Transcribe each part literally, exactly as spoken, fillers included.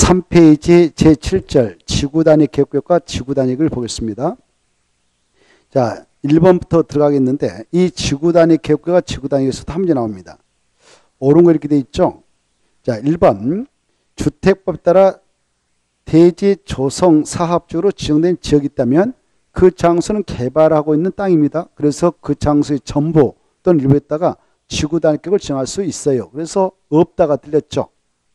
삼 페이지 제칠 절 지구단위 계획과 지구단위를 보겠습니다. 자, 일 번부터 들어가겠는데 이 지구단위 계획과 지구단위에서도 한 문제 나옵니다. 옳은 거 이렇게 돼 있죠. 자, 일 번 주택법 따라 대지 조성 사업주로 지정된 지역이 있다면 그 장소는 개발하고 있는 땅입니다. 그래서 그 장소의 전부 또는 일부에다가 지구단위 계획을 정할 수 있어요. 그래서 없다가 틀렸죠.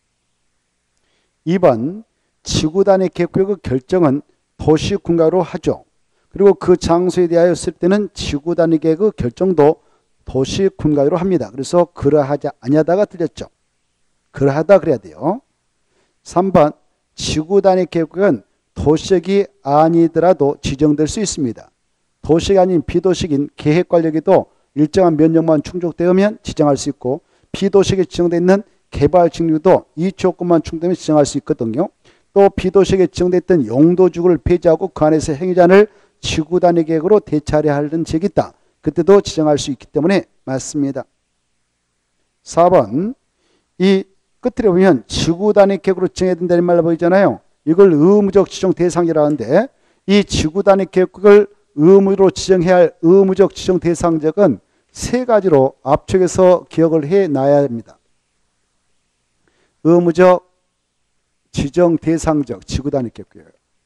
이 번 지구단위 계획의 결정은 도시군가로 하죠. 그리고 그 장소에 대하여 쓸 때는 지구단위 계획의 결정도 도시군가로 합니다. 그래서 그러하지 아니하다가 틀렸죠. 그러하다 그래야 돼요. 삼 번 지구단위 계획은 도시역이 아니더라도 지정될 수 있습니다. 도시역이 아닌 비도시역인 계획관리에도 일정한 면적만 충족되면 지정할 수 있고 비도시역에 지정되어 있는 개발 증류도 이 조건만 충족되면 지정할 수 있거든요. 또 비도시역에 지정되어 있던 용도지구를 폐지하고 그 안에서 행위자를 지구단위 계획으로 대체하려 하는 지역이 있다. 그때도 지정할 수 있기 때문에 맞습니다. 사 번 이 끝에 보면 지구단위 계획으로 지정해야 된다는 말로 보이잖아요. 이걸 의무적 지정 대상이라고 하는데 이 지구단위 계획을 의무로 지정해야 할 의무적 지정 대상적은 세 가지로 앞쪽에서 기억을 해놔야 합니다. 의무적 지정 대상적 지구단위 계획이에요.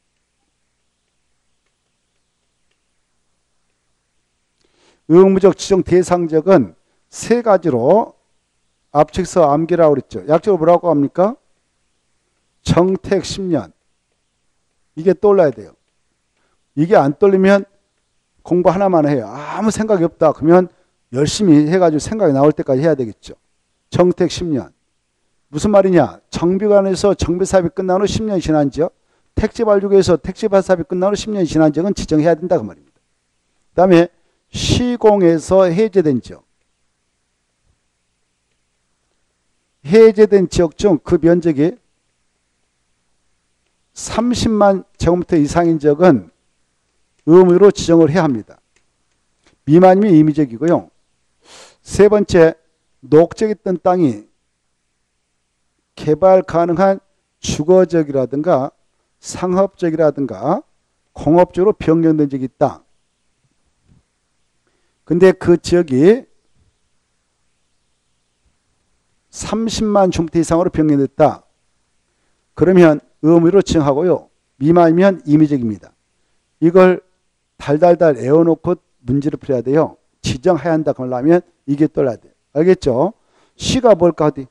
의무적 지정 대상적은 세 가지로 앞쪽에서 암기라고 그랬죠. 약적으로 뭐라고 합니까? 정택 십 년. 이게 떠올라야 돼요. 이게 안 떠올리면 공부 하나만 해요. 아무 생각이 없다. 그러면 열심히 해가지고 생각이 나올 때까지 해야 되겠죠. 정택 십 년. 무슨 말이냐? 정비관에서 정비사업이 끝난 후 십 년이 지난 지역, 택지발주구에서 택지사업이 끝난 후 십 년이 지난 지역은 지정해야 된다 그 말입니다. 그 다음에 시공에서 해제된 지역. 해제된 지역 중 그 면적이 삼십만 제곱미터 이상인 지역은 의무로 지정을 해야 합니다. 미만이면 임의적이고요. 세 번째, 녹지에 있던 땅이 개발 가능한 주거지역이라든가 상업지역이라든가 공업지역으로 변경된 적이 있다. 근데 그 지역이 삼십만 제곱미터 이상으로 변경됐다. 그러면 의무로 지정하고요. 미만이면 임의적입니다. 이걸 달달달 애워놓고 문제를 풀어야 돼요. 지정해야 한다 그러려면 이게 떠나야 돼요. 알겠죠? 시가 뭘까? 어디?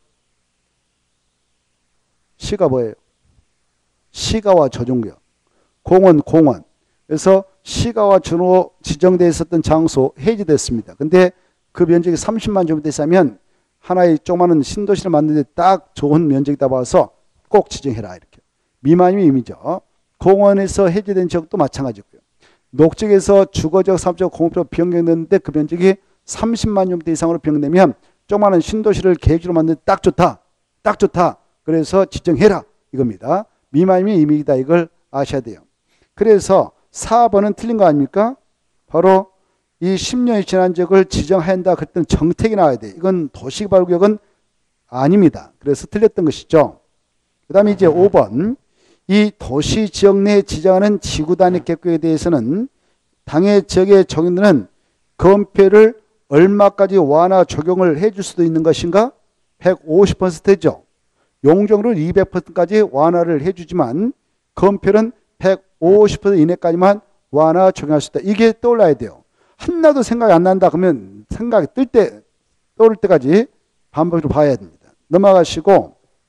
시가 뭐예요? 시가와 조정구역. 공원, 공원. 그래서 시가와 주로 지정되어 있었던 장소 해제됐습니다. 근데 그 면적이 삼십만 제곱미터 이상이면 하나의 조그마한 신도시를 만드는데 딱 좋은 면적이다 봐서 꼭 지정해라 이렇게. 미만이면 임의죠. 공원에서 해제된 지역도 마찬가지고요. 녹지역에서 주거지역, 상업지역, 공업지역 변경됐는데 그 면적이 삼십만 제곱미터 이상으로 변경되면 조그마한 신도시를 계획으로 만드는데 딱 좋다. 딱 좋다. 그래서 지정해라 이겁니다. 미만이면 임의이다 이걸 아셔야 돼요. 그래서 사 번은 틀린 거 아닙니까? 바로 이 십 년이 지난 지역을 지정해야 한다 그랬더니 정택이 나와야 돼. 이건 도시개발구역은 아닙니다. 그래서 틀렸던 것이죠. 그 다음에 이제 오 번 이 도시지역 내에 지정하는 지구단위 계획에 대해서는 당해 지역에 적용되는 건폐를 얼마까지 완화 적용을 해줄 수도 있는 것인가? 백오십 퍼센트죠. 용적률 이백 퍼센트까지 완화를 해주지만 건폐는 백오십 퍼센트 이내까지만 완화 적용할 수 있다. 이게 떠올라야 돼요. 하나도 생각이 안 난다 그러면 생각이 뜰 때 떠오를 때까지 반복적으로 봐야 됩니다. 넘어가시고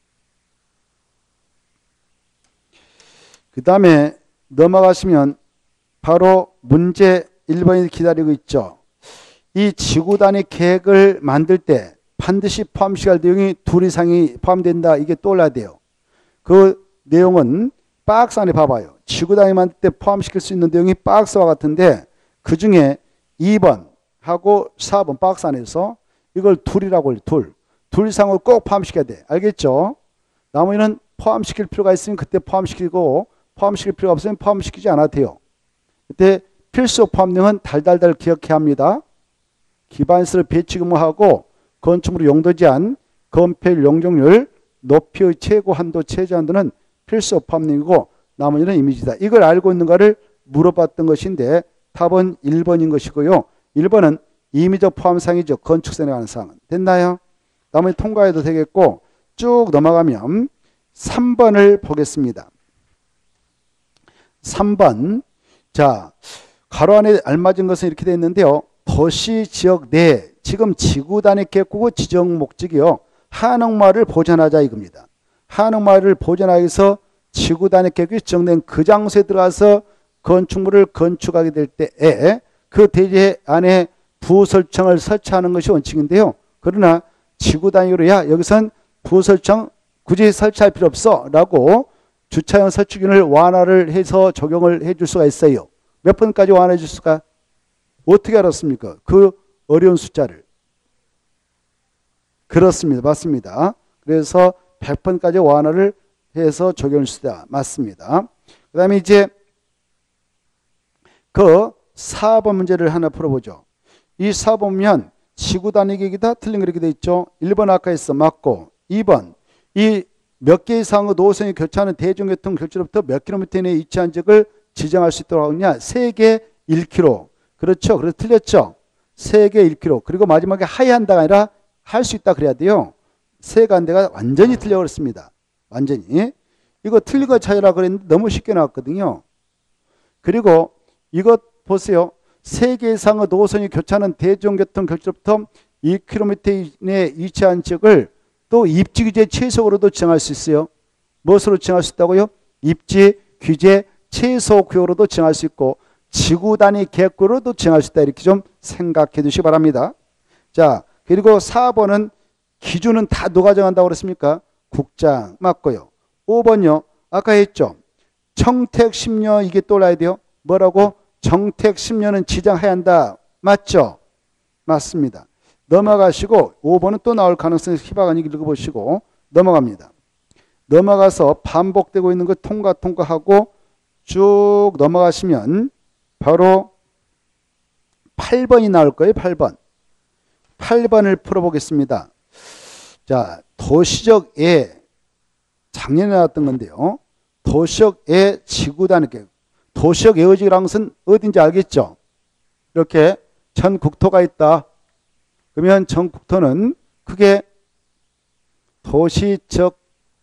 그 다음에 넘어가시면 바로 문제 일 번이 기다리고 있죠. 이 지구단위 계획을 만들 때 반드시 포함시켜야 할 내용이 둘 이상이 포함된다. 이게 떠올라야 돼요. 그 내용은 박스 안에 봐봐요. 지구단위 만들 때 포함시킬 수 있는 내용이 박스와 같은데 그 중에 이 번하고 사 번 박스 안에서 이걸 둘이라고 해요. 둘. 둘 이상을 꼭 포함시켜야 돼. 알겠죠? 나머지는 포함시킬 필요가 있으면 그때 포함시키고 포함시킬 필요가 없으면 포함시키지 않아도 돼요. 그때 필수 포함령은 달달달 기억해야 합니다. 기반시설 배치 의무하고 건축물의 용도 제한, 건폐율 용적률, 높이의 최고 한도, 최저 한도는 필수 포함능이고 나머지는 이미지다. 이걸 알고 있는가를 물어봤던 것인데 답은 일 번인 것이고요. 일 번은 임의적 포함사항이죠. 건축선에 관한 사항은. 됐나요? 나머지 통과해도 되겠고 쭉 넘어가면 삼 번을 보겠습니다. 삼 번. 자, 가로 안에 알맞은 것은 이렇게 되어 있는데요. 도시 지역 내 지금 지구 단위 계획구고 지정 목적이요. 한옥마을을 보존하자 이겁니다. 한옥마을을 보존하기 위해서 지구 단위 계획이 지정된 그 장소에 들어가서 건축물을 건축하게 될 때에 그 대지 안에 부설청을 설치하는 것이 원칙인데요. 그러나 지구 단위로 야 여기선 부설청 굳이 설치할 필요 없어 라고 주차장 설치균을 완화를 해서 적용을 해줄 수가 있어요. 몇 번까지 완화해 줄 수가? 어떻게 알았습니까? 그 어려운 숫자를. 그렇습니다. 맞습니다. 그래서 백 번까지 완화를 해서 적용할 수 있다. 맞습니다. 그 다음에 이제 그 사 번 문제를 하나 풀어보죠. 이 사 번 보면 지구 단위 계획이다 틀린 거 이렇게 돼 있죠. 일 번 아까 했어. 맞고. 이 번 이 몇 개 이상의 노선이 교차하는 대중교통 결지로부터 몇 킬로미터 이내에 위치한 지역을 지정할 수 있도록 하느냐. 세 개 일 킬로미터. 그렇죠. 그래서 틀렸죠. 세 개 일 킬로미터. 그리고 마지막에 하야한다가 아니라 할 수 있다 그래야 돼요. 세 간데가 완전히 틀려 그랬습니다. 완전히. 이거 틀린 거 찾으라 그랬는데 너무 쉽게 나왔거든요. 그리고 이것 보세요. 세 개 이상의 노선이 교차하는 대중교통 결지로부터 이 킬로미터 이내에 위치한 지역을 또 입지 규제 최소구로도 지정할 수 있어요. 무엇으로 지정할 수 있다고요? 입지 규제 최소 구역으로도 지정할 수 있고 지구 단위 계획구로도 지정할 수 있다. 이렇게 좀 생각해 두시기 바랍니다. 자, 그리고 사 번은 기준은 다 누가 정한다고 그랬습니까? 국장 맞고요. 오 번요. 아까 했죠. 정택 십 년 이게 또 올라야 돼요. 뭐라고? 정택 십 년은 지정해야 한다. 맞죠? 맞습니다. 넘어가시고 오 번은 또 나올 가능성이 희박하니 읽어보시고 넘어갑니다. 넘어가서 반복되고 있는 거 통과 통과하고 쭉 넘어가시면 바로 팔 번이 나올 거예요. 팔 번. 팔 번을 풀어보겠습니다. 자, 도시적에 작년에 나왔던 건데요. 도시적의 지구 단위 계획. 도시적 예어지라는 것은 어딘지 알겠죠? 이렇게 전 국토가 있다. 그러면 전 국토는 크게 도시적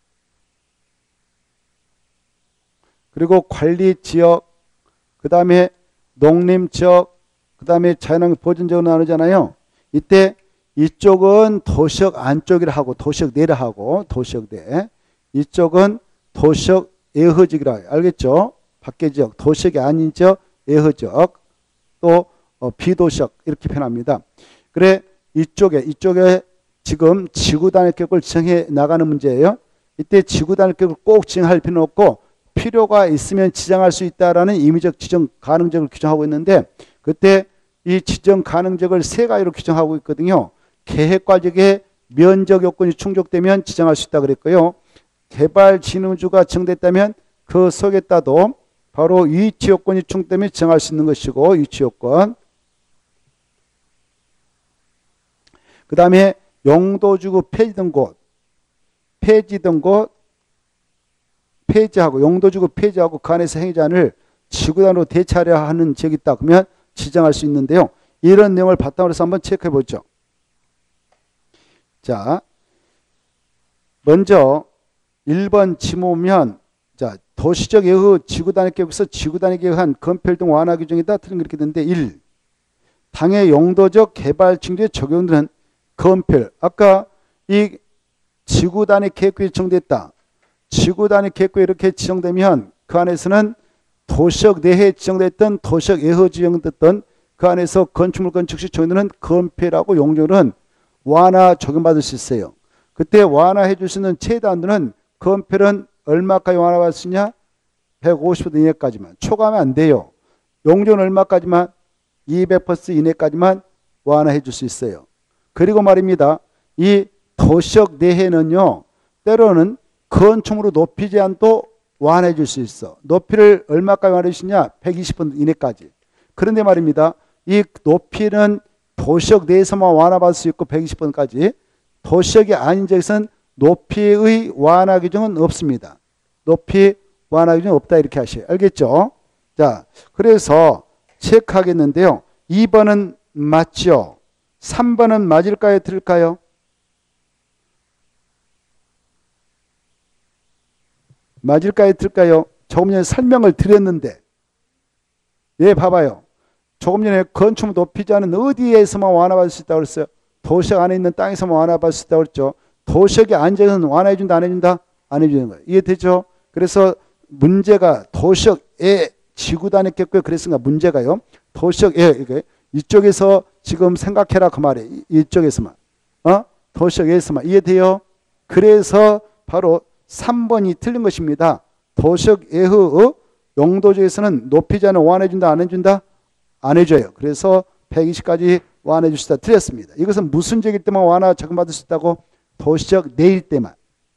그리고 관리지역 그 다음에 농림지역 그 다음에 자연환경 보존지역으로 나누잖아요. 이때 이쪽은 도시적 안쪽이라 하고 도시적 내라 하고 도시적 내 이쪽은 도시적 예허지역이라 알겠죠? 밖의 지역 도시적이 아닌 지역 예허지역 또 어, 비도시적 이렇게 표현합니다. 그래 이쪽에 이쪽에 지금 지구 단위 계획을 지정해 나가는 문제예요. 이때 지구 단위 계획을 꼭 지정할 필요는 없고 필요가 있으면 지정할 수 있다라는 임의적 지정 가능적을 규정하고 있는데 그때 이 지정 가능적을 세 가지로 규정하고 있거든요. 계획과적의 면적 요건이 충족되면 지정할 수 있다 그랬고요. 개발 진흥주가 지정됐다면 그 속에다도 바로 위치 요건이 충족되면 지정할 수 있는 것이고 위치 요건. 그 다음에 용도지구 폐지된 곳, 폐지된 곳, 폐지하고 용도지구 폐지하고 그 안에서 행위자를 지구단으로 대체하려 하는 지역이 있다. 그러면 지정할 수 있는데요. 이런 내용을 바탕으로 해서 한번 체크해 보죠. 자, 먼저 일 번 지모면 자 도시적 예후 지구단위 계획에서 지구단위 계획한 건폐활동 완화 규정이다. 틀린 그렇게 되는데 일. 당해 용도적 개발 징조에 적용되는 건폐. 아까 이 지구단위 계획구에 지정됐다. 지구단위 계획구에 이렇게 지정되면 그 안에서는 도시적 내에 지정됐던 도시적 예허 지정됐던 그 안에서 건축물 건축 시 적용되는 건폐라고 용도는 완화 적용받을 수 있어요. 그때 완화해 줄 수 있는 최대 한도는 건폐는 얼마까지 완화받을 수 있냐? 백오십 퍼센트 이내까지만. 초과하면 안 돼요. 용도는 얼마까지만? 이백 퍼센트 이내까지만 완화해 줄 수 있어요. 그리고 말입니다. 이 도시적 내해는요. 때로는 건축물로 높이 제한도 완화해 줄 수 있어. 높이를 얼마까지 완화해 주시냐? 백이십 퍼센트 이내까지. 그런데 말입니다. 이 높이는 도시적 내에서만 완화받을 수 있고 백이십 퍼센트까지 도시적이 아닌 지역에서는 높이의 완화 규정은 없습니다. 높이 완화 기준이 없다 이렇게 하셔요. 알겠죠? 자, 그래서 체크하겠는데요. 이 번은 맞죠? 삼 번은 맞을까요? 틀릴까요? 맞을까요? 틀릴까요? 조금 전에 설명을 드렸는데 예, 봐봐요. 조금 전에 건축물 높이자는 어디에서만 완화받을 수 있다고 그랬어요? 도시역 안에 있는 땅에서만 완화받을 수 있다고 그랬죠. 도시역이 안전은 완화해준다 안 해준다? 안 해주는 거예요. 이해되죠? 그래서 문제가 도시역에 지구단위 깼고요. 그랬으니까 문제가요. 도시역에 이쪽에서 지금 생각해라 그 말이에요. 이쪽에서만. 어? 도시역에서만. 이해돼요? 그래서 바로 삼 번이 틀린 것입니다. 도시역 예후 용도지에서는 높이자는 완화해준다 안 해준다? 안 해줘요. 그래서 백이십까지 완화해 주시다 틀렸습니다. 이것은 무슨 지역일 때만 완화 적용받을 수 있다고? 도시적 내일 때만.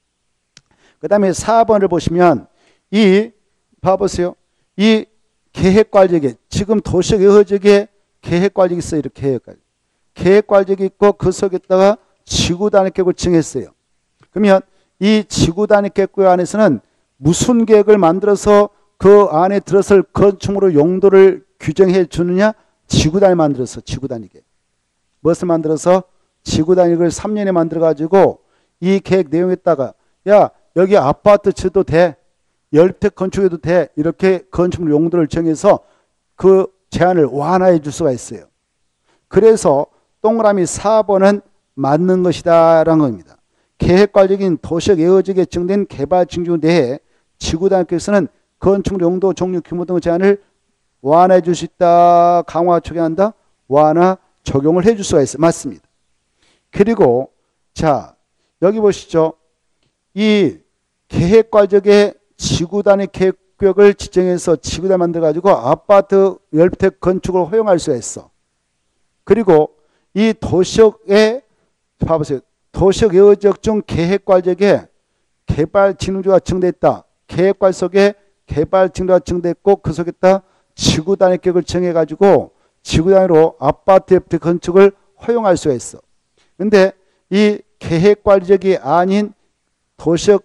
그 다음에 사 번을 보시면 이 봐보세요. 이 계획관리계 지금 도시적 예후지역에 계획관리계 있어요. 이렇게 계획관리. 계획관리계 있고 그 속에다가 지구단위 계획을 정했어요. 그러면 이 지구단위 계획 안에서는 무슨 계획을 만들어서 그 안에 들어설 건축물의 용도를 규정해 주느냐? 지구단위 만들어서 지구단위 계획. 무엇을 만들어서? 지구단위를 삼 년에 만들어 가지고 이 계획 내용에다가 야 여기 아파트 쳐도 돼. 열택 건축해도 돼. 이렇게 건축물 용도를 정해서 그 제한을 완화해 줄 수가 있어요. 그래서 동그라미 사 번은 맞는 것이다 라는 겁니다. 계획관리적인 도시적 예후지역에 정된 개발 징조 내에 지구단위에서는 건축물 용도, 종류, 규모 등의 제한을 완화해 줄 수 있다. 강화 적용한다. 완화 적용을 해 줄 수가 있어요. 맞습니다. 그리고 자 여기 보시죠. 이 계획관리적의 지구단위 계획구역을 지정해서 지구단위 만들어가지고 아파트 열택 건축을 허용할 수가 있어. 그리고 이 도시역에 봐보세요. 도시역 예후지역 중 계획관리적의 개발 진흥조가 정됐다. 계획관리 속에 개발 진흥조가 정됐고 그 속에다 지구단위 계획을 정해가지고 지구단위로 아파트 열택 건축을 허용할 수가 있어. 근데 이 계획관리적이 아닌 도시역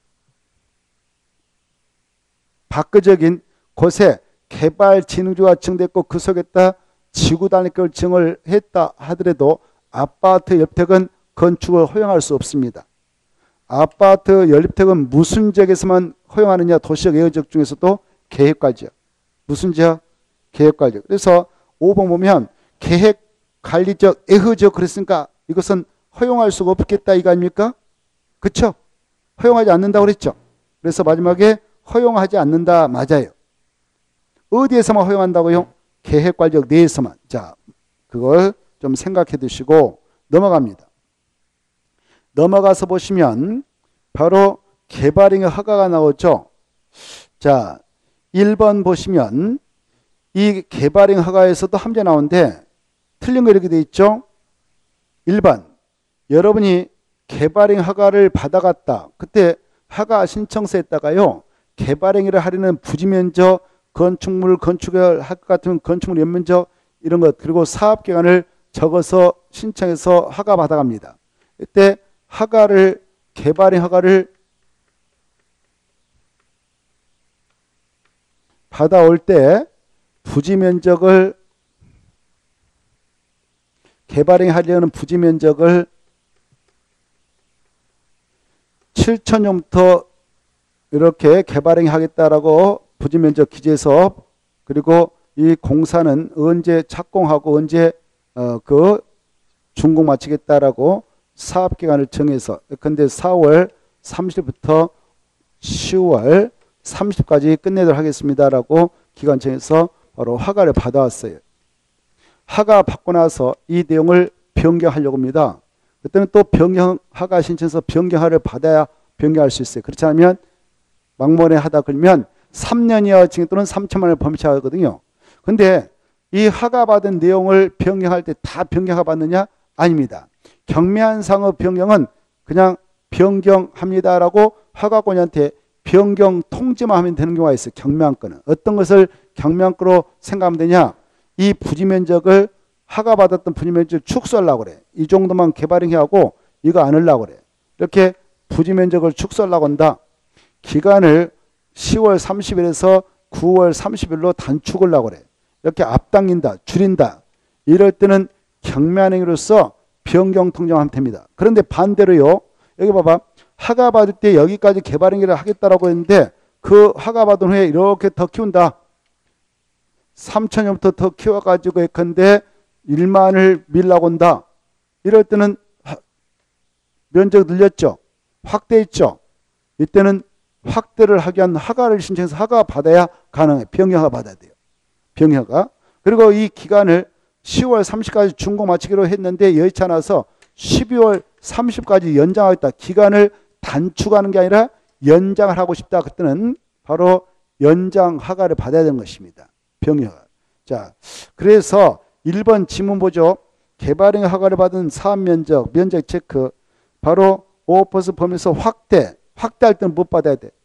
밖적인 곳에 개발 진흥조가 정됐고 그 속에다 지구단위 계획을 정을 했다 하더라도 아파트 옆택은 건축을 허용할 수 없습니다. 아파트 연립택은 무슨 지역에서만 허용하느냐? 도시적 예후지역 중에서도 계획관리지역. 무슨 지역? 계획관리지역. 그래서 오 번 보면 계획관리지역 예후지역 그랬으니까 이것은 허용할 수가 없겠다 이거 아닙니까? 그렇죠? 허용하지 않는다고 그랬죠. 그래서 마지막에 허용하지 않는다 맞아요. 어디에서만 허용한다고요? 계획관리지역 내에서만. 자, 그걸 좀 생각해 두시고 넘어갑니다. 넘어가서 보시면 바로 개발행위 허가가 나오죠. 자, 일 번 보시면 이 개발행위 허가에서도 함재 나오는데 틀린 거 이렇게 돼 있죠. 일 번 여러분이 개발행위 허가를 받아갔다. 그때 허가 신청서에다가요. 개발행위를 하려는 부지면적, 건축물 건축을 할 것 같으면 건축물 연면적 이런 것 그리고 사업기간을 적어서 신청해서 허가 받아갑니다. 이때 허가를 개발행 허가를 받아올 때 부지 면적을 개발행 하려는 부지 면적을 칠천 제곱미터 이렇게 개발행 하겠다라고 부지 면적 기재서 그리고 이 공사는 언제 착공하고 언제 어 그 준공 마치겠다라고 사업기간을 정해서 근데 사월 삼십부터 시월 삼십까지 끝내도록 하겠습니다라고 기간 정해서 바로 허가를 받아왔어요. 허가 받고 나서 이 내용을 변경하려고 합니다. 그때는 또 변경 허가 신청서 변경허가를 받아야 변경할 수 있어요. 그렇지 않으면 막문에 하다 그러면 삼 년 이하 징역 또는 삼천만 원을 범죄하거든요. 근데 이 허가 받은 내용을 변경할 때 다 변경허가 받느냐? 아닙니다. 경미한 상업 변경은 그냥 변경합니다라고 허가권한테 변경 통지만 하면 되는 경우가 있어요. 경미한 건은. 어떤 것을 경미한 거로 생각하면 되냐? 이 부지 면적을 허가받았던 부지 면적을 축소하려고 그래. 이 정도만 개발행위하고 이거 안 하려고 그래. 이렇게 부지 면적을 축소하려고 한다. 기간을 시월 삼십일에서 구월 삼십일로 단축을 하고 그래. 이렇게 앞당긴다, 줄인다. 이럴 때는 경미한행위로서 변경 통정하면 됩니다. 그런데 반대로요. 여기 봐봐. 허가 받을 때 여기까지 개발행위를 하겠다라고 했는데 그 허가 받은 후에 이렇게 더 키운다. 삼천 년부터 더 키워가지고 예컨대 일만을 밀라고 한다. 이럴 때는 면적 늘렸죠. 확대했죠. 이때는 확대를 하기 위한 허가를 신청해서 허가 받아야 가능해. 병역허가 받아야 돼요. 병역허가. 그리고 이 기간을 시월 삼십까지 준공 마치기로 했는데 여의치 않아서 십이월 삼십까지 연장하겠다. 기간을 단축하는 게 아니라 연장을 하고 싶다. 그때는 바로 연장 허가를 받아야 되는 것입니다. 병역허가. 자, 그래서 일 번 지문 보죠. 개발행 허가를 받은 사업 면적, 면적 체크. 바로 오 퍼센트 범위에서 확대. 확대할 때는 못 받아야 돼.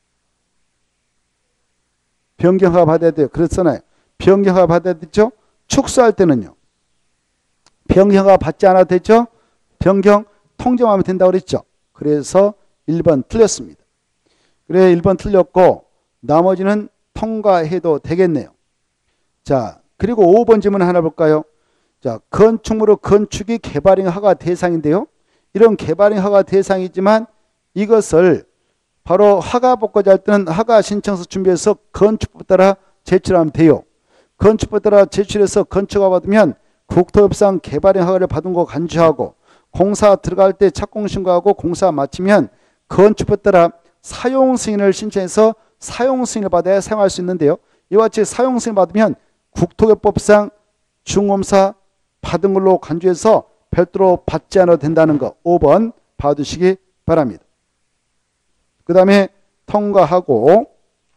변경허가 받아야 돼요. 그렇잖아요. 변경허가 받아야 되죠. 축소할 때는요. 변경허가 받지 않아도 되죠. 변경 통정하면 된다고 그랬죠. 그래서 일 번 틀렸습니다. 그래 일 번 틀렸고 나머지는 통과해도 되겠네요. 자, 그리고 오 번 질문 하나 볼까요? 자, 건축물의 건축이 개발행 허가 대상인데요. 이런 개발행 허가 대상이지만 이것을 바로 허가 받고자 할 때는 허가 신청서 준비해서 건축법 따라 제출하면 돼요. 건축법 따라 제출해서 건축허가 받으면 국토협상 개발행 허가를 받은 거 간주하고 공사 들어갈 때 착공 신고하고 공사 마치면 건축법 따라 사용 승인을 신청해서 사용 승인을 받아야 사용할 수 있는데요. 이와 같이 사용 승인 받으면 국토교법상 중검사 받은 걸로 간주해서 별도로 받지 않아도 된다는 거 오 번 봐두시기 바랍니다. 그 다음에 통과하고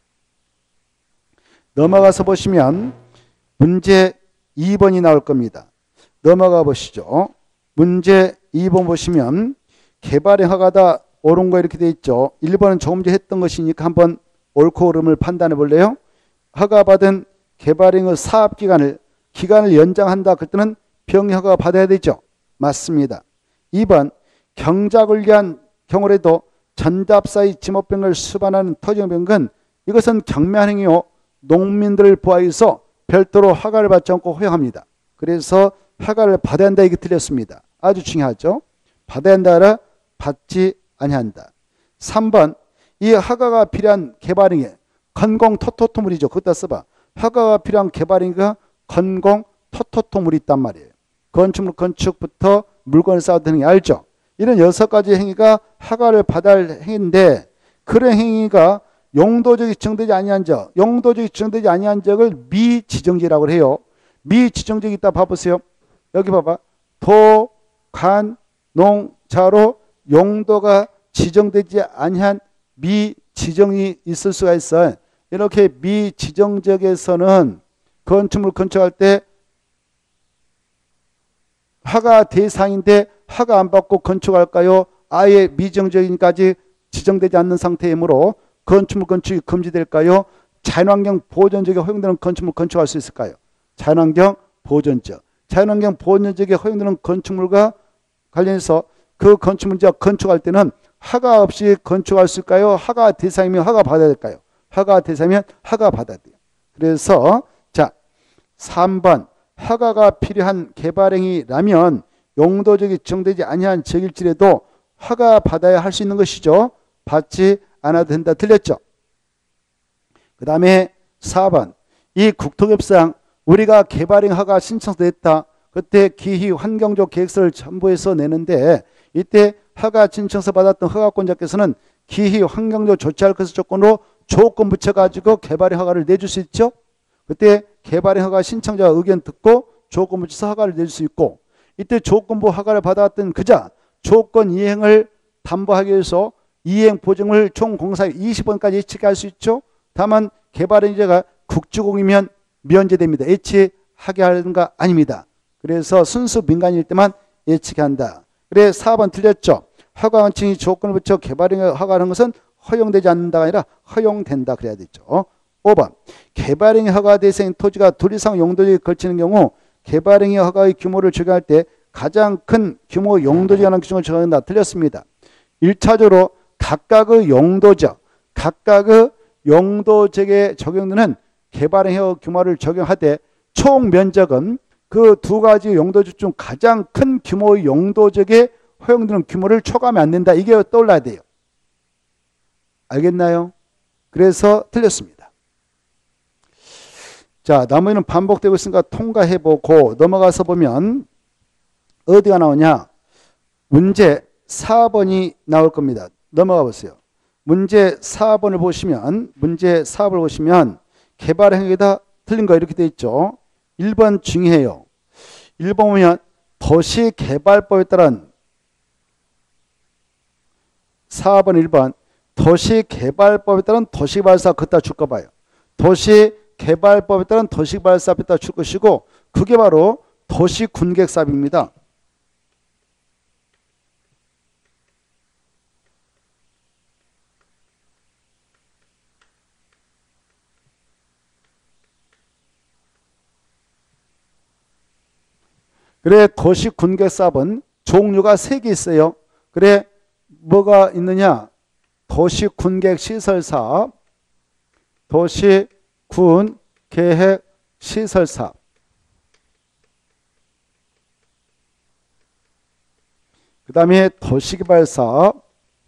넘어가서 보시면 문제 이 번이 나올 겁니다. 넘어가 보시죠. 문제 이 번 보시면 개발행 허가다 옳은 거 이렇게 돼 있죠. 일 번은 조금 전에 했던 것이니까 한번 옳고 그름을 판단해 볼래요? 허가받은 개발행의 사업기간을 기간을 연장한다. 그때는 병허가 받아야 되죠. 맞습니다. 이 번 경작을 위한 경우라도 전답사의 지목병을 수반하는 토지병은 이것은 경미한행위요. 농민들을 보호해서 별도로 허가를 받지 않고 허용합니다. 그래서 허가를 받아야 한다. 이게 틀렸습니다. 아주 중요하죠. 받아야 한다. 받지 아니한다. 삼 번 이 허가가 필요한 개발행위 건공 토토토물이죠. 그것다 써봐. 허가가 필요한 개발행위가 건공 토토토물이 있단 말이에요. 건축물 건축부터 물건을 쌓아도 되는 게 알죠. 이런 여섯 가지 행위가 허가를 받아야 할 행위인데 그런 행위가 용도적이 지정되지 아니한 적, 용도적이 지정되지 아니한 적을 미지정지라고 해요. 미지정적이 있다 봐보세요. 여기 봐봐. 도, 간, 농, 자로 용도가 지정되지 아니한 미지정이 있을 수가 있어요. 이렇게 미지정적에서는 건축물 건축할 때 허가 대상인데 허가 안 받고 건축할까요? 아예 미정적인까지 지정되지 않는 상태이므로 건축물 건축이 금지될까요? 자연환경 보존적에 허용되는 건축물 건축할 수 있을까요? 자연환경 보존적. 자연환경 보존적에 허용되는 건축물과 관련해서 그 건축물자 건축할 때는 허가 없이 건축할 수 있을까요? 허가 대상이면 허가 받아야 될까요? 허가 대상이면 허가 받아야 돼요. 그래서 자 삼 번 허가가 필요한 개발행위라면 용도적이 지정되지 아니한 적일지라도 허가 받아야 할 수 있는 것이죠. 받지 않아도 된다. 틀렸죠. 그 다음에 사 번 이 국토협상 우리가 개발행 허가 신청서 냈다. 그때 기희 환경적 계획서를 첨부해서 내는데 이때 허가 신청서 받았던 허가권자께서는 기희 환경적 조치할 것을 조건으로 조건 붙여가지고 개발행 허가를 내줄 수 있죠. 그때 개발행 허가 신청자 의견 듣고 조건 붙여서 허가를 낼 수 있고 이때 조건부 허가를 받았던 그자 조건 이행을 담보하기 위해서 이행 보증을 총 공사비 이십 번까지 예치할 수 있죠. 다만 개발행위자가 국주공이면 면제됩니다. 예치하게 하는가 아닙니다. 그래서 순수 민간일 때만 예치게 한다. 그래 사 번 틀렸죠. 허가원칙이 조건을 붙여 개발행위 허가하는 것은 허용되지 않는다가 아니라 허용된다 그래야 되죠. 오 번 개발행위 허가 대상인 토지가 둘 이상 용도지에 걸치는 경우 개발행위 허가의 규모를 적용할 때 가장 큰 규모 용도지에 관한 규정을 적용한다. 틀렸습니다. 일 차적으로 각각의 용도적, 각각의 용도적에 적용되는 개발행위 규모를 적용하되 총 면적은 그 두 가지 용도적 중 가장 큰 규모의 용도적에 허용되는 규모를 초과하면 안 된다. 이게 떠올라야 돼요. 알겠나요? 그래서 틀렸습니다. 자, 나머지는 반복되고 있으니까 통과해보고 넘어가서 보면 어디가 나오냐? 문제 사 번이 나올 겁니다. 넘어가 보세요. 문제 사 번을 보시면 문제 사 번을 보시면 개발행위다 틀린 거 이렇게 돼 있죠. 일 번 중요해요. 일 번 보면 도시개발법에 따른 사 번 일 번 도시개발법에 따른 도시개발사 그따 줄 거 봐요. 도시개발법에 따른 도시개발사 그따 줄 것이고 그게 바로 도시군객사업입니다. 그래 도시군객사업은 종류가 세 개 있어요. 그래 뭐가 있느냐? 도시군객시설사업, 도시군계획시설사업. 그 다음에 도시개발사업.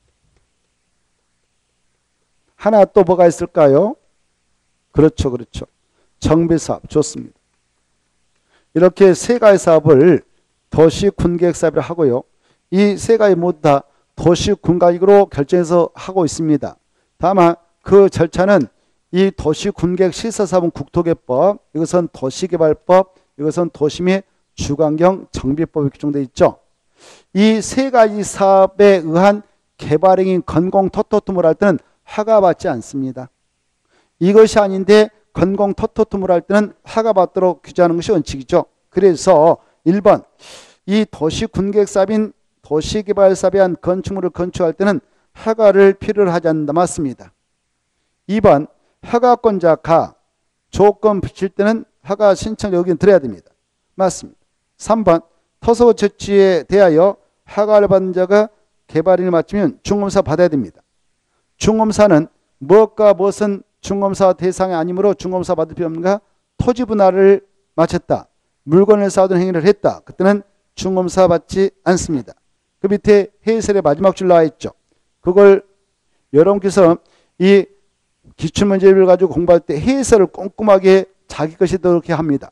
하나 또 뭐가 있을까요? 그렇죠, 그렇죠. 정비사업. 좋습니다. 이렇게 세 가지 사업을 도시군계획사업이라고 하고요. 이 세 가지 모두 다 도시군가격으로 결정해서 하고 있습니다. 다만 그 절차는 이 도시군계획시설사업은 국토개법, 이것은 도시개발법, 이것은 도시 및 주관경 정비법에 규정되어 있죠. 이 세 가지 사업에 의한 개발행위 건공토토투물 할 때는 허가받지 않습니다. 이것이 아닌데 건공 토토투물 할 때는 허가받도록 규정하는 것이 원칙이죠. 그래서 일 번 이 도시군계획사업인 도시개발사업에 한 건축물을 건축할 때는 허가를 필요로 하지 않는다. 맞습니다. 이 번 허가권자가 조건 붙일 때는 허가 신청 여기는 드려야 됩니다. 맞습니다. 삼 번 토서 조치에 대하여 허가를 받은 자가 개발행위를 마치면 중검사 받아야 됩니다. 중검사는 무엇과 무엇은 중검사 대상이 아니므로 중검사 받을 필요 없는가? 토지 분할을 마쳤다. 물건을 쌓아둔 행위를 했다. 그때는 중검사 받지 않습니다. 그 밑에 해설의 마지막 줄 나와 있죠. 그걸 여러분께서 이 기출문제를 가지고 공부할 때 해설을 꼼꼼하게 자기 것이 그렇게 합니다.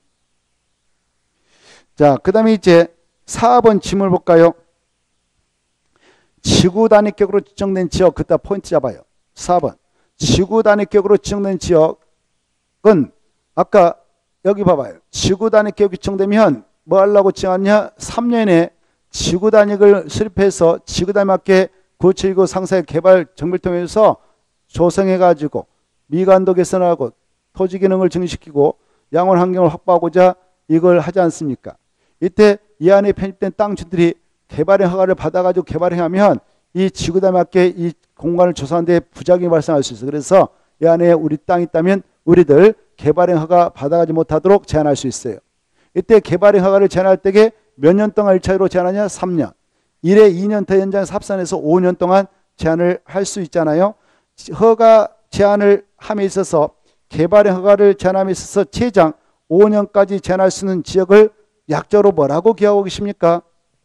자, 그 다음에 이제 사 번 지문을 볼까요? 지구 단위격으로 지정된 지역, 그따 포인트 잡아요. 사 번 지구 단위격으로 지정된 지역은 아까 여기 봐봐요. 지구 단위격이 지정되면 뭐 하려고 지정하냐? 삼 년에 지구 단위를 수립해서 지구 단위 맞게 구체이고 상세하게 개발 정비를 통해서 조성해가지고 미관도 개선하고 토지 기능을 증식시키고 양원 환경을 확보하고자 이걸 하지 않습니까? 이때 이 안에 편입된 땅주들이 개발의 허가를 받아가지고 개발하면 이 지구 단위 맞게 이 공간을 조성하는 데 부작용이 발생할 수 있어요. 그래서 이 안에 우리 땅이 있다면 우리들 개발행 허가 받아가지 못하도록 제한할 수 있어요. 이때 개발행 허가를 제한할 때에 몇 년 동안 일 차로 제한하냐? 삼 년. 일에 이 년 더 연장해서 합산해서 오 년 동안 제한을 할 수 있잖아요. 허가 제한을 함에 있어서 개발행 허가를 제한함에 있어서 최장 오 년까지 제한할 수 있는 지역을 약자로 뭐라고 기하고 계십니까?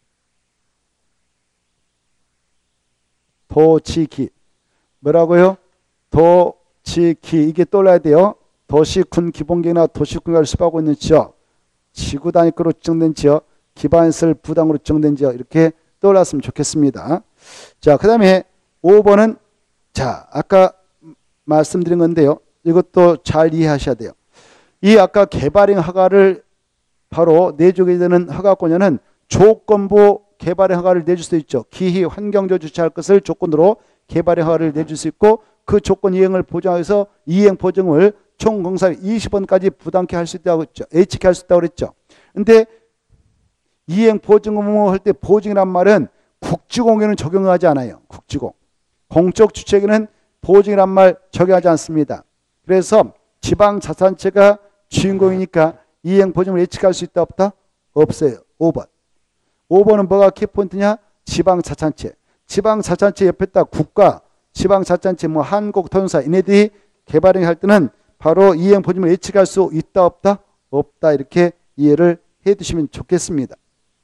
도치기. 뭐라고요? 도치기. 이게 떠올라야 돼요. 도시군 기본계획이나 도시군가를 수립하고 있는 지역, 지구 단위급으로 지정된 지역, 기반시설 부담으로 지정된 지역, 이렇게 떠올랐으면 좋겠습니다. 자, 그 다음에 오 번은 자, 아까 말씀드린 건데요. 이것도 잘 이해하셔야 돼요. 이 아까 개발행 허가를 바로 내주게 되는 허가권자는 조건부 개발행 허가를 내줄 수 있죠. 기희 환경적 주체할 것을 조건으로 개발행 허가를 내줄 수 있고 그 조건 이행을 보장해서 이행 보증을 총 공사 이십 번까지 부담케 할 수 있다고 했죠. H케 할 수 있다고 그랬죠. 근데 이행 보증을 할 때 보증이란 말은 국지공에는 적용하지 않아요. 국지공. 공적 주체에게는 보증이란 말 적용하지 않습니다. 그래서 지방자치단체가 주인공이니까 이행 보증을 예측할 수 있다 없다? 없어요. 오 번. 오 번은 뭐가 키포인트냐? 지방자치단체. 지방자치단체 옆에다 국가, 지방자치단체, 뭐 한국통운사 이네들이 개발행위 할 때는 바로 이행 보증을 예측할 수 있다 없다? 없다. 이렇게 이해를 해 두시면 좋겠습니다.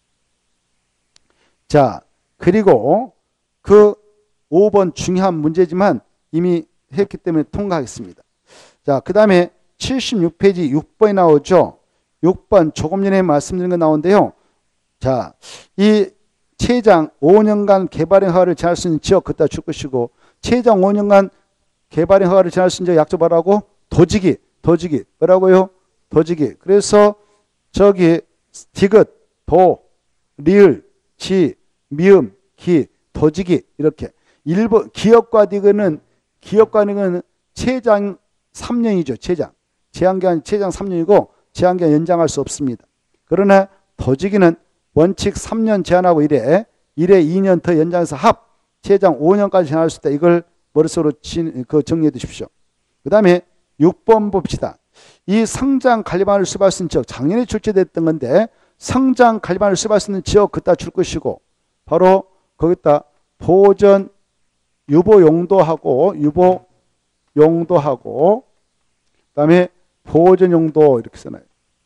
자, 그리고 그 오 번 중요한 문제지만 이미 했기 때문에 통과하겠습니다. 자, 그 다음에 칠십육 페이지 육 번이 나오죠. 육 번 조금 전에 말씀드린 거 나오는데요. 자, 이 최장 오 년간 개발행 허가를 제한할 수 있는 지역 그따 줄 것이고, 최장 오 년간 개발행 허가를 제한할 수 있는 지역 약조 뭐라고? 도지기, 도지기. 뭐라고요? 도지기. 그래서 저기 디귿, 도, 리을, 지, 미음, 기, 도지기 이렇게. 일본 기업과 디귿은 기업과 디귿은 최장 삼 년이죠. 최장. 제한기간 최장 삼 년이고 제한기간 연장할 수 없습니다. 그러나 도지기는 원칙 삼 년 제한하고 이래 이래 이 년 더 연장해서 합 최장 오 년까지 제한할 수 있다. 이걸 머릿속으로 그 정리해 두십시오. 그 다음에 육 번 봅시다. 이 성장 관리반을 수립할 수 있는 지역, 작년에 출제됐던 건데 성장 관리반을 수립할 수 있는 지역 그따 줄 것이고, 바로 거기다 보전 유보 용도하고 유보 용도하고 그다음에 보전 용도 이렇게 써놔요.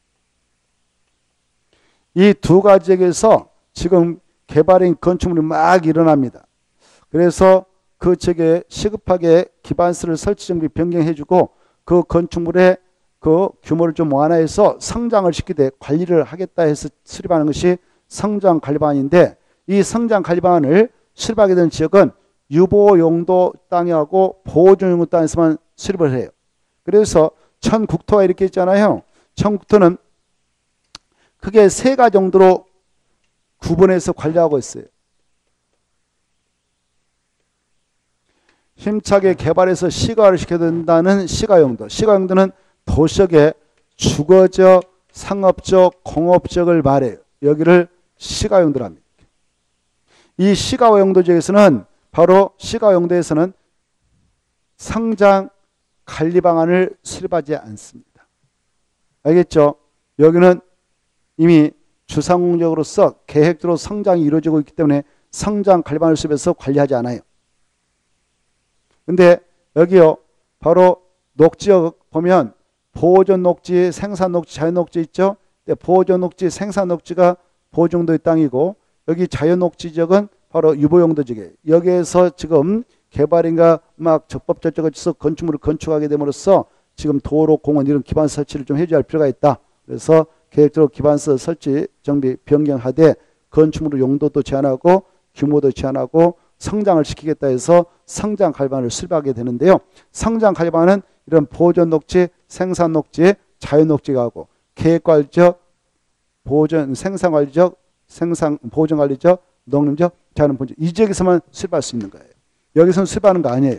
이 두 가지 지역에서 지금 개발행 건축물이 막 일어납니다. 그래서 그 지역에 시급하게 기반시설 설치 정비 변경해주고 그 건축물의 그 규모를 좀 완화해서 성장을 시키되 관리를 하겠다 해서 수립하는 것이 성장 관리반인데, 이 성장 관리반을 수립하게 된 지역은 유보 용도 땅하고 보존 용도 땅에서만 수립을 해요. 그래서 천국토가 이렇게 있잖아요. 천국토는 크게 세 가지 정도로 구분해서 관리하고 있어요. 힘차게 개발해서 시가화를 시켜야 된다는 시가용도. 시가용도는 도시역의 주거적, 상업적, 공업적을 말해요. 여기를 시가용도로 합니다. 이 시가용도 지역에서는 바로 시가용도에서는 성장 관리 방안을 수립하지 않습니다. 알겠죠? 여기는 이미 주상공적으로서 계획대로 성장이 이루어지고 있기 때문에 성장 관리 방안을 수립해서 관리하지 않아요. 근데 여기요, 바로 녹지역 보면 보존 녹지, 생산 녹지, 자연 녹지 있죠? 보존 녹지, 생산 녹지가 보존도의 땅이고, 여기 자연 녹지 지역은 바로 유보용도 지역이에요. 여기에서 지금 개발인가 막 적법절차가 있어서 건축물을 건축하게 됨으로써 지금 도로, 공원 이런 기반 설치를 좀 해줘야 할 필요가 있다. 그래서 계획적으로 기반서 설치, 정비, 변경하되 건축물의 용도도 제한하고 규모도 제한하고 성장을 시키겠다 해서 성장 관리반을 수립하게 되는데요. 성장 관리반은 이런 보존 녹지, 생산 녹지, 자연 녹지가 하고 계획관리적, 보존, 생산관리적, 생산, 보존관리적, 농림적, 자연 보존 이 지역에서만 수립할 수 있는 거예요. 여기서는 수립하는 거 아니에요.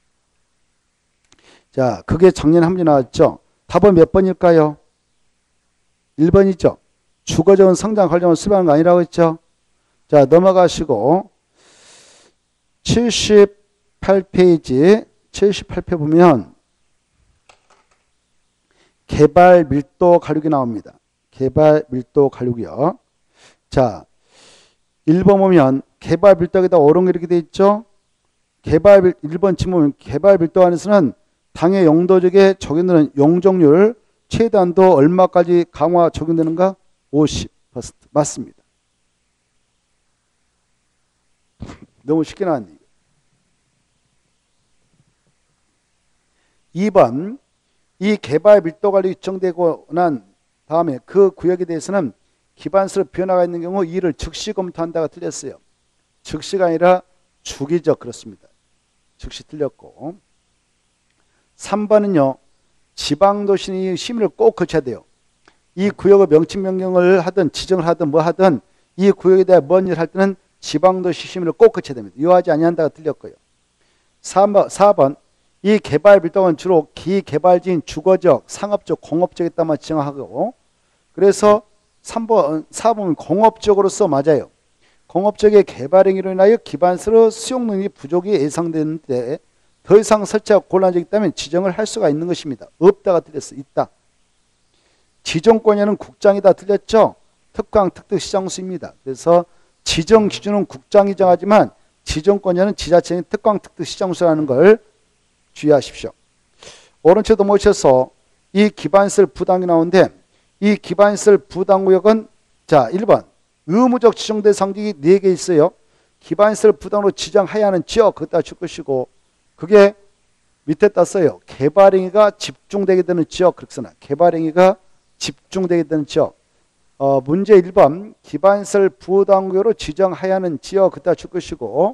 자, 그게 작년에 한 문제 나왔죠. 답은 몇 번일까요? 일 번이죠. 주거적인 성장 관리만 수립하는 거 아니라고 했죠. 자, 넘어가시고 칠십팔 페이지 칠십팔 페이지 보면 개발 밀도 가륙이 나옵니다. 개발 밀도 가륙이요. 자, 일 번 보면 개발 밀도에다 옳은 게 이렇게 돼 있죠. 개발 일 번 지금 보면 개발 밀도 안에서는 당해 용도적에 적용되는 용적률 최단도 얼마까지 강화 적용되는가? 오십 퍼센트 맞습니다. 너무 쉽게 나왔네요. 이 번 이 개발 밀도 관리 요청되고 난 다음에 그 구역에 대해서는 기반시설 변화가 있는 경우 이를 즉시 검토한다가 틀렸어요. 즉시가 아니라 주기적 그렇습니다. 즉시 틀렸고, 삼 번은요. 지방도시의 심의를 꼭 거쳐야 돼요. 이 구역의 명칭 변경을 하든 지정을 하든 뭐 하든 이 구역에 대해 뭔 일을 할 때는 지방도시 심의를 꼭 거쳐야 됩니다. 요하지 아니한다가 틀렸고요. 사 번, 사 번 이 개발 밀도는 주로 기개발지인 주거적, 상업적, 공업적에 따라 지정하고, 그래서 삼 번, 사 번은 공업적으로서 맞아요. 공업적의 개발행위로 인하여 기반시설 수용 능력이 부족이 예상되는데 더 이상 설치가 곤란하기 때문에 지정을 할 수가 있는 것입니다. 없다가 틀렸어. 있다. 지정권자는 국장이다 틀렸죠. 특강, 특특, 시장수입니다. 그래서 지정 기준은 국장이 정하지만 지정권자는 지자체의 특광특특시장소라는 걸 주의하십시오. 오른쪽도 보셔서 이 기반시설 부담이 나오는데 이 기반시설 부담구역은 자 일 번 의무적 지정 대상지역이 네 개 있어요. 기반시설 부담으로 지정해야 하는 지역 그것다 줄 것이고 그게 밑에 땄어요. 개발행위가 집중되게 되는 지역 그렇게 써놔. 개발행위가 집중되게 되는 지역. 어, 문제 일 번 기반시설 부담구역으로 지정해야 하는 지역 그것다 줄 것이고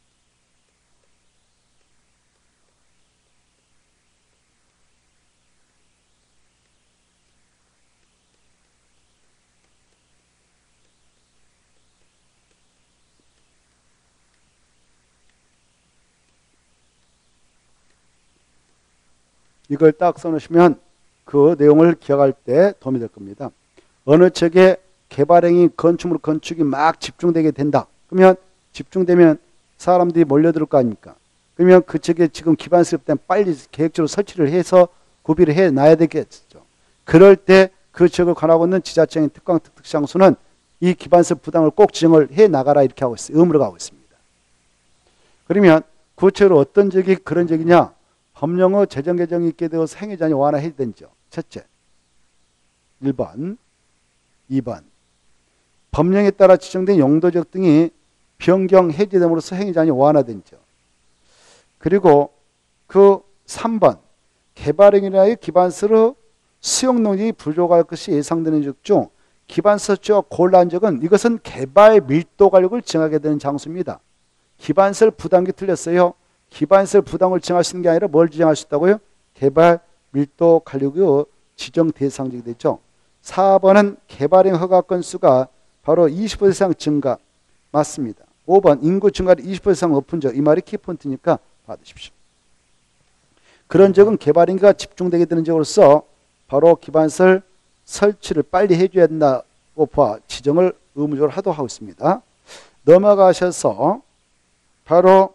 이걸 딱 써놓으시면 그 내용을 기억할 때 도움이 될 겁니다. 어느 쪽에 개발행위 건축물 건축이 막 집중되게 된다. 그러면 집중되면 사람들이 몰려들 거 아닙니까? 그러면 그 쪽에 지금 기반시설 때문에 빨리 계획적으로 설치를 해서 구비를 해놔야 되겠죠. 그럴 때 그 지역을 관하고 있는 지자체의 특광특특시장소는 이 기반시설 부담을 꼭 지정을 해나가라 이렇게 하고 있어요. 의무로 가고 있습니다. 그러면 구체적으로 어떤 지역이 그런 지역이냐? 법령의 재정 개정이 있게 되어서 행위자니 완화해야 되죠. 첫째, 일 번, 이 번. 법령에 따라 지정된 용도지역 등이 변경 해제됨으로써 행위자니 완화된죠. 그리고 그 삼 번, 개발행위라의 기반시설의 수용 능력이 부족할 것이 예상되는 지역 중 기반시설 지역 곤란 지역은 이것은 개발 밀도 관력을 정하게 되는 장소입니다. 기반시설 부담이 틀렸어요. 기반시설 부담을 정할 수 있는 게 아니라 뭘 지정할 수 있다고요? 개발 밀도 관리구역 지정 대상지역이 되죠. 사 번은 개발행 허가 건수가 바로 이십 퍼센트 이상 증가. 맞습니다. 오 번 인구 증가율 이십 퍼센트 이상 높은 지역. 이 말이 키포인트니까 받으십시오. 그런 지역은 개발행위가 집중되게 되는 지역으로서 바로 기반시설 설치를 빨리 해줘야 된다고 봐 지정을 의무적으로 하도록 하고 있습니다. 넘어가셔서 바로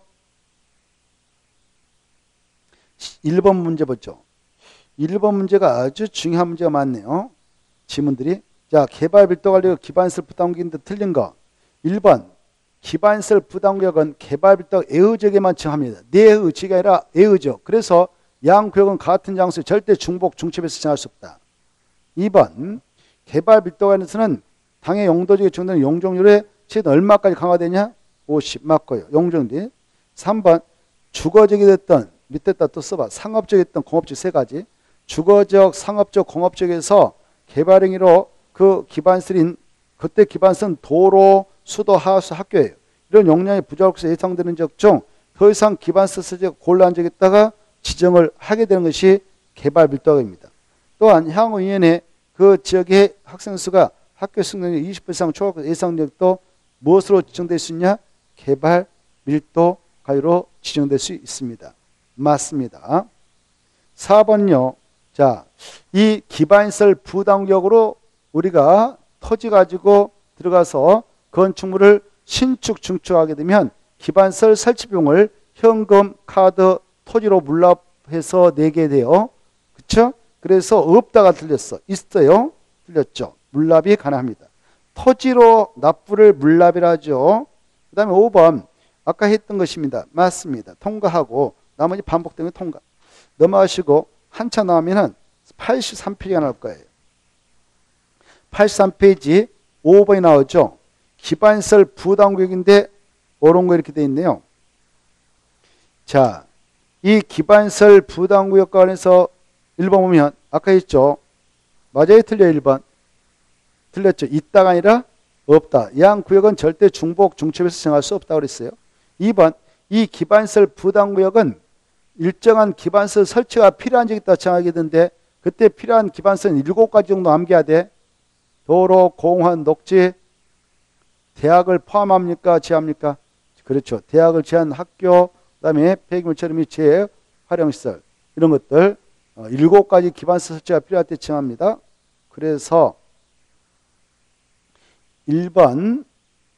일 번 문제 보죠. 일 번 문제가 아주 중요한 문제가 많네요. 지문들이. 자, 개발 밀도 관리구역 기반시설 부담구역인데 틀린 거. 일 번 기반시설 부담구역은 개발 밀도 애의지역에만 정합니다. 내의 지역이 아니라 애의지역. 그래서 양 구역은 같은 장소에 절대 중복 중첩해서 정할 수 없다. 이 번 개발 밀도 관리에서는 당해 용도지역에 정되는 용적률의 최대 얼마까지 강화되냐? 오십 맞고요. 용적률이. 삼 번 주거지역이 됐던 밑에다 또 써봐. 상업지역이었던 공업지역 세 가지. 주거지역, 상업지역, 공업지역에서 개발행위로 그 기반시설인 그때 기반시설은 도로, 수도, 하우스, 학교예요. 이런 용량이 부족해서 예상되는 지역 중 더 이상 기반시설 설치가 곤란한 지역에 있다가 지정을 하게 되는 것이 개발 밀도입니다. 또한 향후 이 년에 그 지역의 학생 수가 학교 수능률 이십 퍼센트 이상 초과해서 예상 지역도 무엇으로 지정될 수 있냐? 개발 밀도 가율로 지정될 수 있습니다. 맞습니다. 사 번요. 자, 이 기반시설 부담구역으로 우리가 토지 가지고 들어가서 건축물을 신축, 중축하게 되면 기반시설 설치 비용을 현금, 카드, 토지로 물납해서 내게 돼요. 그렇죠? 그래서 없다가 틀렸어. 있어요. 틀렸죠. 물납이 가능합니다. 토지로 납부를 물납이라 하죠. 그 다음에 오 번 아까 했던 것입니다. 맞습니다. 통과하고 나머지 반복되면 통과. 넘어가시고 한참 나오면은 팔십삼 페이지가 나올 거예요. 팔십삼 페이지 오 번이 나오죠. 기반시설 부담구역인데 옳은 거 이렇게 되어 있네요. 자, 이 기반시설 부담구역과 관해서 일 번 보면 아까 했죠. 맞아요? 틀려요? 일 번. 틀렸죠. 있다가 아니라 없다. 양 구역은 절대 중복, 중첩해서 정할 수 없다고 그랬어요. 이 번 이 기반시설 부담구역은 일정한 기반시설 설치가 필요한 적이 있다 정하게 되는데 그때 필요한 기반시설은 일곱 가지 정도 암기해야 돼. 도로, 공원, 녹지, 대학을 포함합니까? 제합니까? 그렇죠. 대학을 제한 학교, 그 다음에 폐기물 처리 및 재활용시설 이런 것들 어, 일곱 가지 기반시설 설치가 필요할 때 정합니다. 그래서 일 번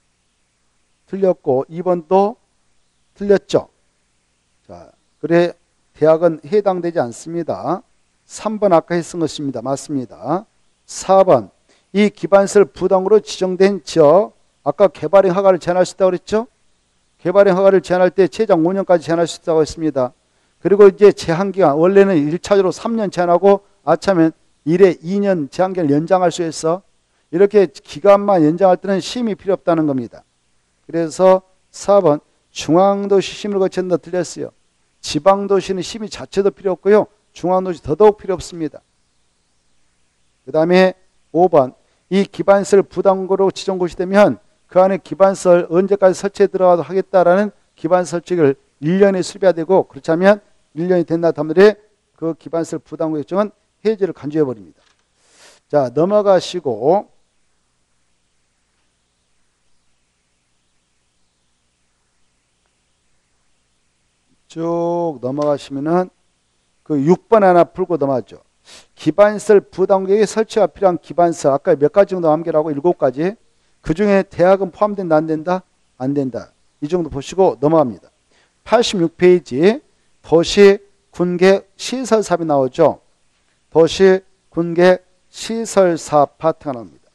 틀렸고 이 번도 틀렸죠. 자, 그래 대학은 해당되지 않습니다. 삼 번 아까 했은 것입니다. 맞습니다. 사 번 이 기반시설 부담으로 지정된 지역 아까 개발행 허가를 제한할 수 있다고 그랬죠. 개발의 허가를 제한할 때 최장 오 년까지 제한할 수 있다고 했습니다. 그리고 이제 제한기간 원래는 일 차적으로 삼 년 제한하고 아차면 일에 이 년 제한기간을 연장할 수 있어. 이렇게 기간만 연장할 때는 심이 필요 없다는 겁니다. 그래서 사 번 중앙도시 심을 거친다 틀렸어요. 지방도시는 심의 자체도 필요 없고요. 중앙도시 더더욱 필요 없습니다. 그 다음에 오 번 이 기반시설 부담구로 지정곳이 되면 그 안에 기반시설 언제까지 설치해 들어가도 하겠다라는 기반시설 설치를 일 년에 수립해야 되고 그렇지 않으면 일 년이 된다 하더라도 그 기반시설 부담구 요청은 해지를 간주해 버립니다. 자, 넘어가시고 쭉 넘어가시면은 그 육 번 하나 풀고 넘어가죠. 기반시설 부담구역에 설치가 필요한 기반시설 아까 몇 가지 정도 암기라고 일곱 가지. 그 중에 대학은 포함된다 안 된다? 안 된다. 이 정도 보시고 넘어갑니다. 팔십육 페이지 도시 군계 시설 사업이 나오죠. 도시 군계 시설 사업 파트가 나옵니다.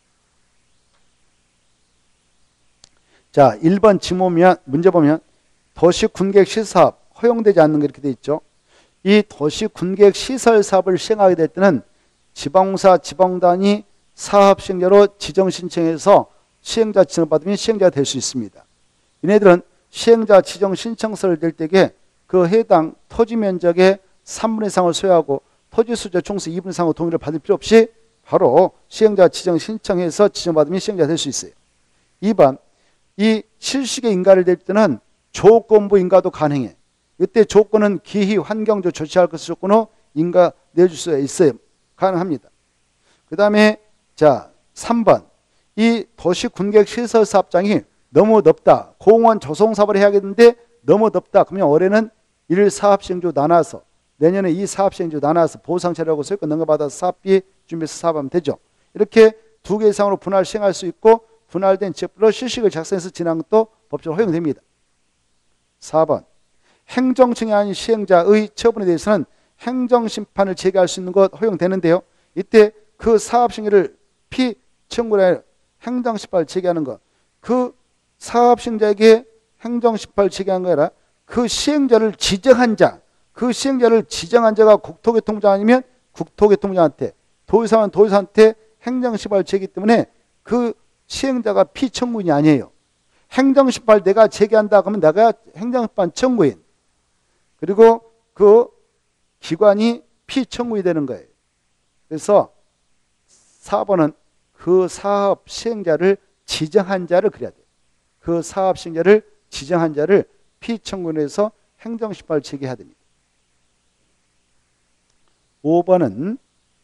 자, 일 번 지모면 문제 보면 도시 군계획 시설 사업 허용되지 않는 게 이렇게 돼 있죠. 이 도시 군계획 시설 사업을 시행하게 될 때는 지방공사 지방단위 사업 시행자로 지정 신청해서 시행자 지정을 받으면 시행자가 될 수 있습니다. 얘네들은 시행자 지정 신청서를 낼 때에 그 해당 토지 면적의 삼분의 상을 소유하고 토지 수조 총수 이분의 상의 동의를 받을 필요 없이 바로 시행자 지정 신청해서 지정받으면 시행자가 될 수 있어요. 이 번 이 실시계 인가를 낼 때는 조건부 인가도 가능해. 이때 조건은 기희 환경적 조치할 것을 조건으로 인가 내줄 수 있어요. 가능합니다. 그 다음에 자 삼 번 이 도시 군계획 시설 사업장이 너무 넓다. 공원 조성 사업을 해야겠는데 너무 넓다. 그러면 올해는 일 사업 시행주 나눠서 내년에 이 사업 시행주 나눠서 보상처리하고 소유권 넘겨받아서 사업비 준비해서 사업하면 되죠. 이렇게 두 개 이상으로 분할 시행할 수 있고 분할된 지역별로 실식을 작성해서 진행한 것도 법적으로 허용됩니다. 사 번 행정청이 아닌 시행자의 처분에 대해서는 행정심판을 제기할 수 있는 것 허용되는데요. 이때 그 사업시행자를 피청구를 행정심판을 제기하는 것, 그 사업시행자에게 행정심판을 제기한 거 아니라 그 시행자를 지정한 자, 그 시행자를 지정한 자가 국토교통부장 아니면 국토교통부장한테, 도의사는 도의사한테 행정심판을 제기하기 때문에 그 시행자가 피청구인이 아니에요. 행정심판을 내가 제기한다 그러면 내가 행정심판 청구인. 그리고 그 기관이 피청구인이 되는 거예요. 그래서 사 번은 그 사업 시행자를 지정한 자를 그려야 돼요. 그 사업 시행자를 지정한 자를 피청구인에서 행정심판을 제기해야 됩니다. 오 번은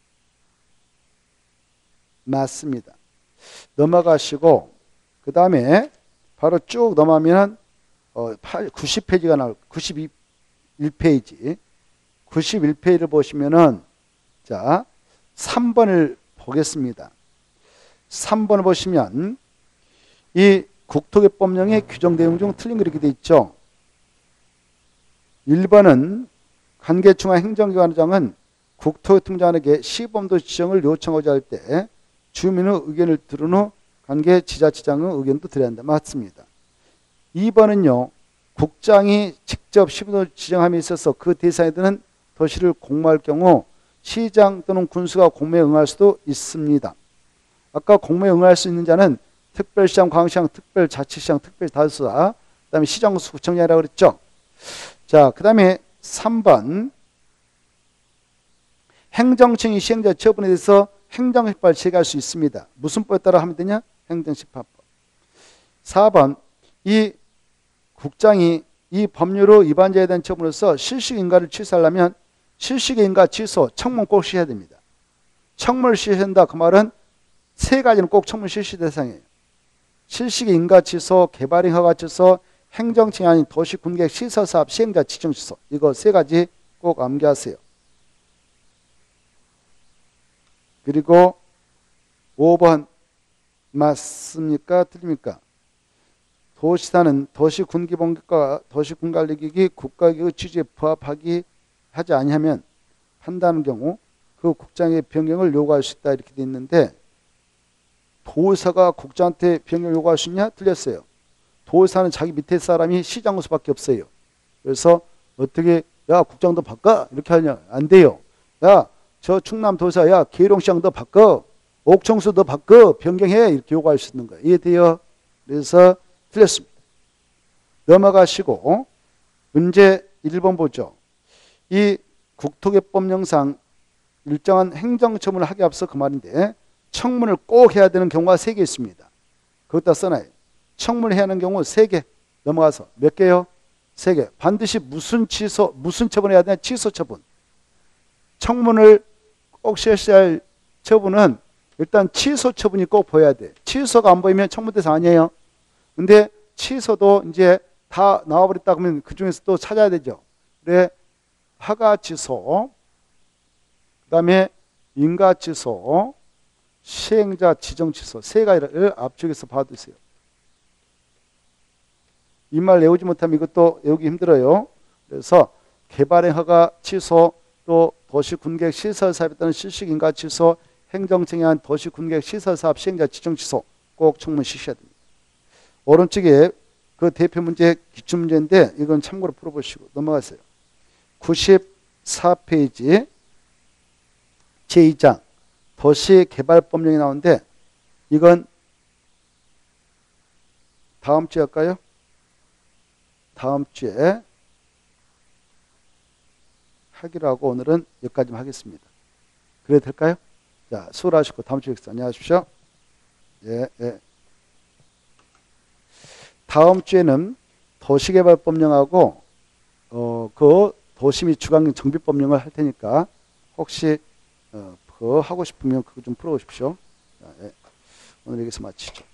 맞습니다. 넘어가시고 그 다음에 바로 쭉 넘어가면 어, 구십 페이지가 나올 구십일 페이지 구십일 페이지를 보시면은 자 삼 번을 보겠습니다. 삼 번을 보시면 이 국토개법령의 규정 내용 중 틀린 거 이렇게 돼 있죠. 일 번은 관계중앙행정기관장은 국토교통장에게 시범도 지정을 요청하고자 할 때 주민의 의견을 들은 후 관계 지자체장의 의견도 드려야 한다. 맞습니다. 이 번은요. 국장이 직접 시범도 지정함에 있어서 그 대상에 드는 도시를 공모할 경우 시장 또는 군수가 공모에 응할 수도 있습니다. 아까 공모에 응할 수 있는 자는 특별시장, 광시장, 특별자치시장, 특별다수사, 그 다음에 시장군수, 구청장이라고 그랬죠. 자, 그 다음에 삼 번 행정청이 시행자 처분에 대해서 행정심판을 제기할 수 있습니다. 무슨 법에 따라 하면 되냐? 행정심판법. 사 번 이 국장이 이 법률의 위반자에 대한 처분으로서 실식인가를 취소하려면 실식인가 취소, 청문 꼭 시해야 됩니다. 청문을 시한다 그 말은 세 가지는 꼭 청문 실시 대상이에요. 실식인가 취소, 개발행 허가 취소, 행정청이 아닌 도시군계획 시설사업 시행자 지정 취소. 이거 세 가지 꼭 암기하세요. 그리고 오 번 맞습니까? 틀립니까? 도시사는 도시군기본격과 도시군관리기기 국가기구 취지에 부합하기 하지 아니하면 한다는 경우 그 국장의 변경을 요구할 수 있다 이렇게 돼 있는데 도의사가 국장한테 변경을 요구할 수 있냐? 틀렸어요. 도사는 자기 밑에 사람이 시장수밖에 없어요. 그래서 어떻게 야 국장도 바꿔 이렇게 하냐 안 돼요. 야 저 충남 도사 야 계룡시장도 바꿔 옥청수도 바꿔 변경해 이렇게 요구할 수 있는 거예요. 이해돼요? 그래서 틀렸습니다. 넘어가시고 문제 일 번 보죠. 이 국토개법령상 일정한 행정처분을 하기 앞서 그 말인데 청문을 꼭 해야 되는 경우가 세 개 있습니다. 그것다 써놔요. 청문을 해야 하는 경우 세 개. 넘어가서 몇 개요? 세 개. 반드시 무슨 취소, 무슨 처분을 해야 되냐? 취소 처분. 청문을 꼭 실시할 처분은 일단 취소 처분이 꼭 보여야 돼. 취소가 안 보이면 청문 대상 아니에요. 근데 취소도 이제 다 나와버렸다 그러면 그 중에서 또 찾아야 되죠. 그래, 허가 취소, 그 다음에 인가 취소, 시행자 지정 취소 세 가지를 앞쪽에서 봐두세요. 이 말 외우지 못하면 이것도 외우기 힘들어요. 그래서 개발행 허가 취소, 또 도시군계획 시설사업에 따른 실시인가 취소, 행정청의한 도시군계획 시설사업 시행자 지정 취소 꼭 청문 실시해야 됩니다. 오른쪽에 그 대표 문제 기출문제인데 이건 참고로 풀어보시고 넘어가세요. 구십사 페이지 제이 장 도시개발법령이 나오는데 이건 다음 주에 할까요? 다음 주에 하기로 하고 오늘은 여기까지만 하겠습니다. 그래도 될까요? 자, 수고하시고 다음 주에 뵙겠습니다. 안녕하십시오. 예, 예. 다음 주에는 도시개발법령하고 어, 그 도시 및 주간 정비법령을 할 테니까 혹시 어, 그거 하고 싶으면 그거 좀 풀어보십시오. 자, 예. 오늘 여기서 마치죠.